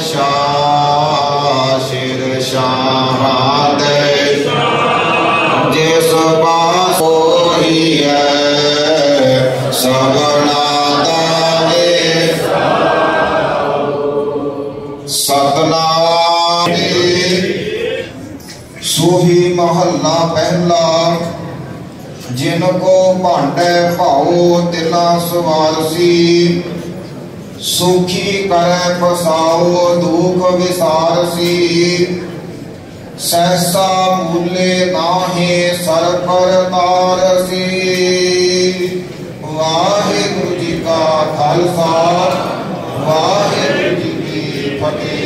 ਸ਼ਾਹ ਸ਼ਿਰ ਸ਼ਾਹਾਂ ਦੇ ਜਿਸ ਪਾਸ ਹੋਈ ਹੈ ਸਗਣਾ ਦਾ ਏ ਸਤਨਾਮ। ਸੋਹੀ ਮਹੱਲਾ ਪਹਿਲਾ। जिन को भांडे भाओ तिना सवारसी सुखी करे बसाओ दुख विसारसी सहसा मूले नाहे सर पर तारसी। वाहिगुरु जी का खालसा वाहिगुरु जी की फतेह।